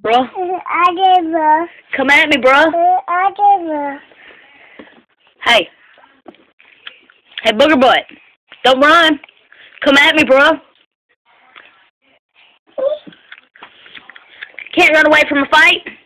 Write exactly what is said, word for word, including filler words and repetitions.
Bro. I did, bro. Come at me, bro. I did, bro. Hey. Hey, booger butt. Don't run. Come at me, bro. Can't run away from a fight.